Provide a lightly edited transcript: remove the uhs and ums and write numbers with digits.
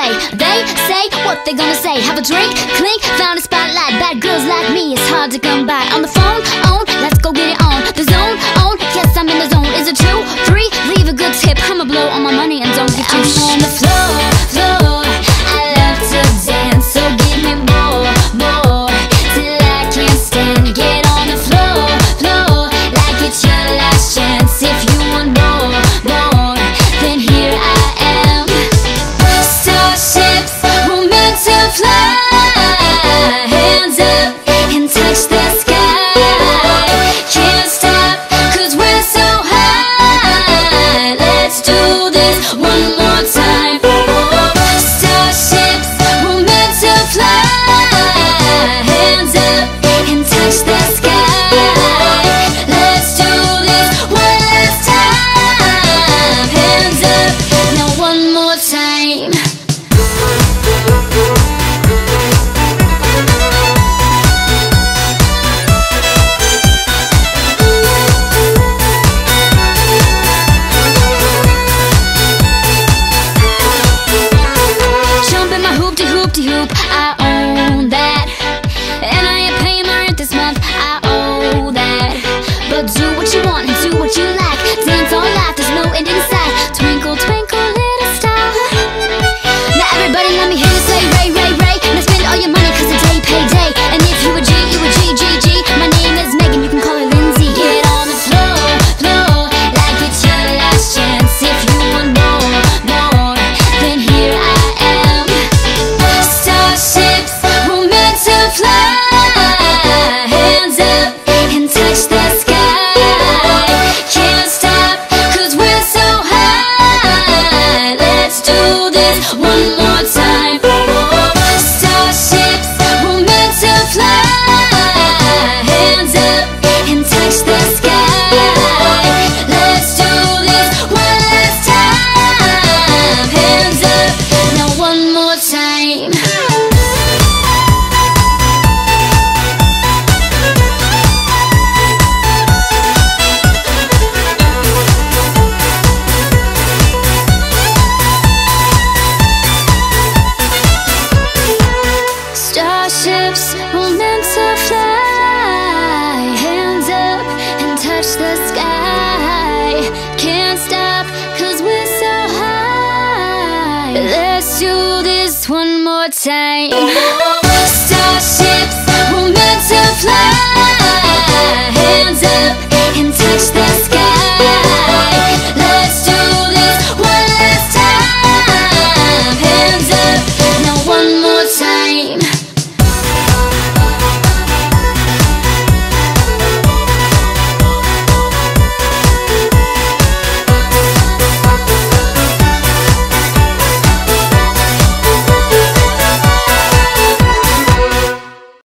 way. They say what they gonna say. Have a drink, clink, found a spotlight. Bad girls like me, it's hard to come by. On the phone, on, let's go get it on. The zone, on, yes I'm in the zone. Is it 2, 3? Leave a good tip. I'ma blow all my money and don't give two shits. I'm on the floor, floor. I love to dance, so give me more, more, till I can't stand. Get on the floor, floor, like it's your last chance. If you want more, more, then here I am. Starships were meant to fly. Hands up and touch the sky. Can't stop, cause we're so high. Let's do this one more time. Starships were meant to fly. Hands up and touch the sky. Let's do this one last time. Hands up, now one more time. Jump in my hoop-de-hoop-de-hoop, I own that. And I ain't paying my rent this month, I owe that. But do what you want and do what you like. Dance all life, there's no end in sight. Twinkle, twinkle, little star. Now everybody let me hear you say Ray, Ray, Ray. Now spend all your money cause it's payday. And if you a G, you a G, G, G. My name is Megan, you can call her Lindsay. Get on the floor, floor, like it's your last chance. If you want more, more, then here I am. Starships were meant to fly. Hands up and touch the sky. Can't stop, cause we're so high. Let's do this one more time. Starships were meant to fly. Hands up and touch the sky. Let's do this one last time. Hands up, now one more time. Starships were meant to fly. Hands up and touch the sky. Can't stop, cause we're so high. Let's do this one more time. Starships were meant to fly.